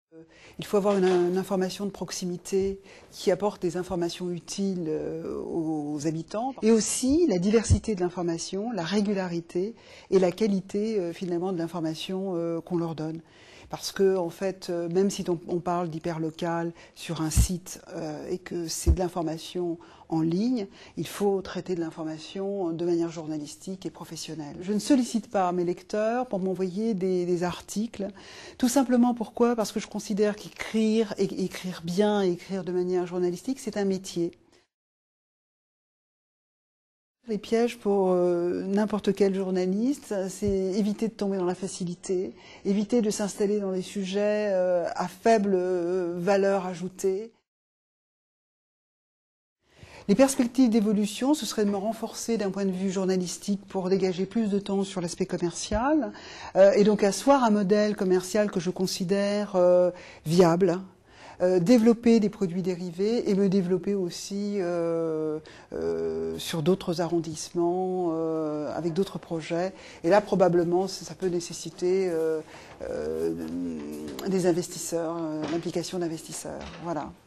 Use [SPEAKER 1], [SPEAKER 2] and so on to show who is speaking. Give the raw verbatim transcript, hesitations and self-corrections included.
[SPEAKER 1] Il faut avoir une, une information de proximité qui apporte des informations utiles aux habitants. Et aussi la diversité de l'information, la régularité et la qualité finalement de l'information qu'on leur donne. Parce que, en fait, même si on, on parle d'hyperlocal sur un site euh, et que c'est de l'information en ligne, il faut traiter de l'information de manière journalistique et professionnelle. Je ne sollicite pas mes lecteurs pour m'envoyer des, des articles. Tout simplement pourquoi? Parce que je considère qu'écrire, et écrire bien et écrire de manière journalistique, c'est un métier. Les pièges pour euh, n'importe quel journaliste, c'est éviter de tomber dans la facilité, éviter de s'installer dans des sujets euh, à faible euh, valeur ajoutée. Les perspectives d'évolution, ce serait de me renforcer d'un point de vue journalistique pour dégager plus de temps sur l'aspect commercial euh, et donc asseoir un modèle commercial que je considère euh, viable. Euh, développer des produits dérivés et me développer aussi euh, euh, sur d'autres arrondissements, euh, avec d'autres projets. Et là, probablement, ça peut nécessiter euh, euh, des investisseurs, euh, l'implication d'investisseurs. Voilà.